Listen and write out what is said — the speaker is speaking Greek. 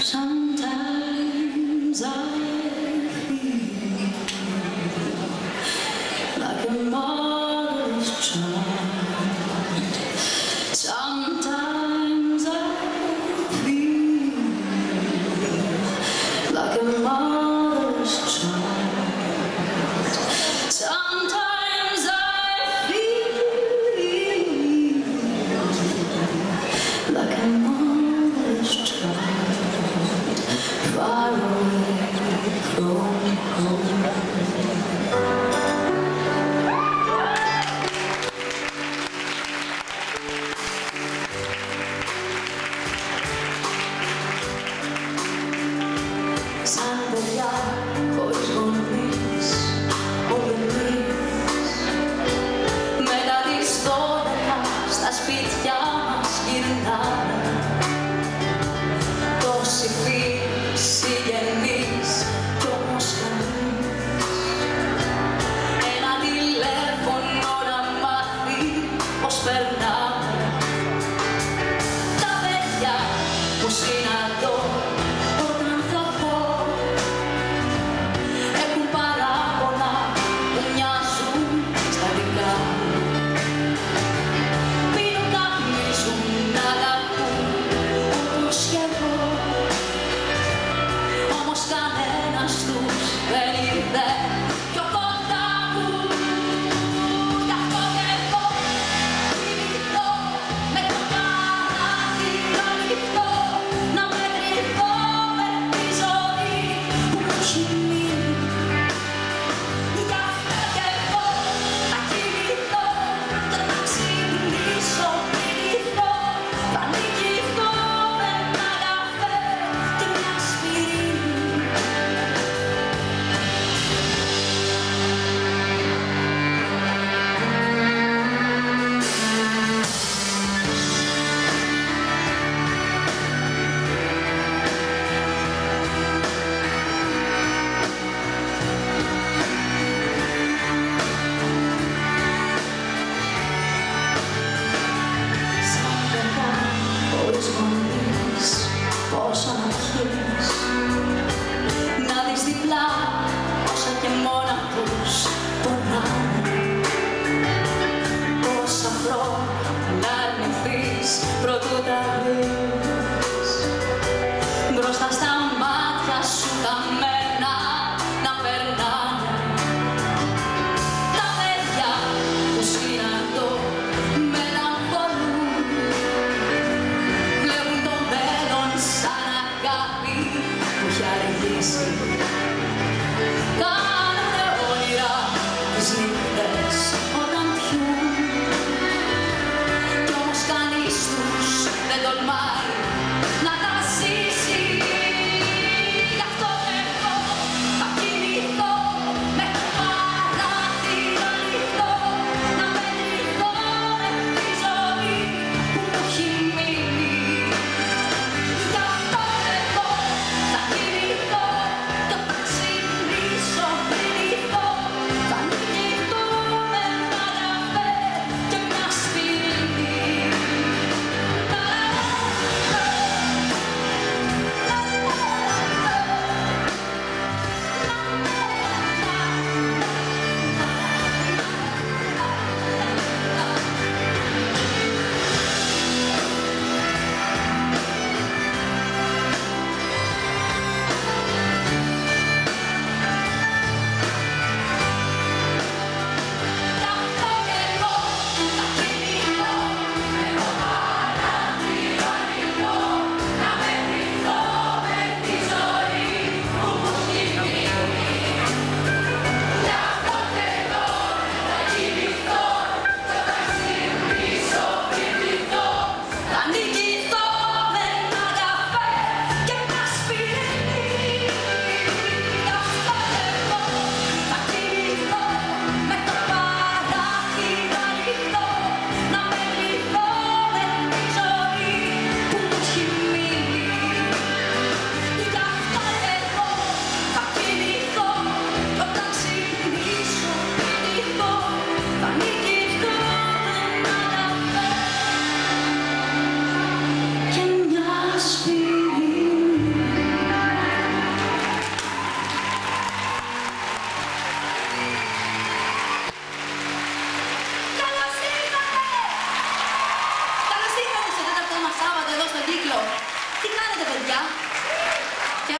Sometimes I feel like a mother's child. Sometimes I feel like a mother's child. Sometimes I feel like a mother's child, far away from home. Σαν παιδιά χωρίς γονείς, οδυνείς, μετά τις 12 στα σπίτια μας γυρνάνε. Τόσοι φίλοι, συγγενείς κι όμως κανείς ένα τηλέφωνο να μάθει πως περνάμε. Τα παιδιά που συναντώ όταν θα πω έχουν παράπονα που μοιάζουν στα δικά μου. Πίνουν, καπνίζουν, αγαπούν όπως κι εγώ, όμως κανένας τους δεν ήρθε πιο κοντά μου. Γι' αυτό και εγώ κοιμηθώ με το παράθυρο ανοιχτό, να μετρηθώ με τη ζωή που μου έχει μείνει. Γι' αυτό και εγώ θα κοιμηθώ και θα ξυπνήσω πριν ηρθώ. Θα νικηθώ με ένα καφέ και μια ασπιρίνη. Σαν παιδιά χωρίς γονείς, πόσα να πιείς, να δεις διπλά όσα και μόνα τους πονάνε. Πόσα χρόνια να αρνηθείς προτού τα δεις, μπροστά στα μάτια σου τα μένα να περνάνε. Τα παιδιά που συναντώ μελαγχολούν, βλέπουν το μέλλον σαν αγάπη που έχει αργήσει. Κάνουνε όνειρα τις νύχτες όταν πιούν, κι όμως κανείς τους δεν τολμάει στον κύκλο. Τι κάνετε, παιδιά?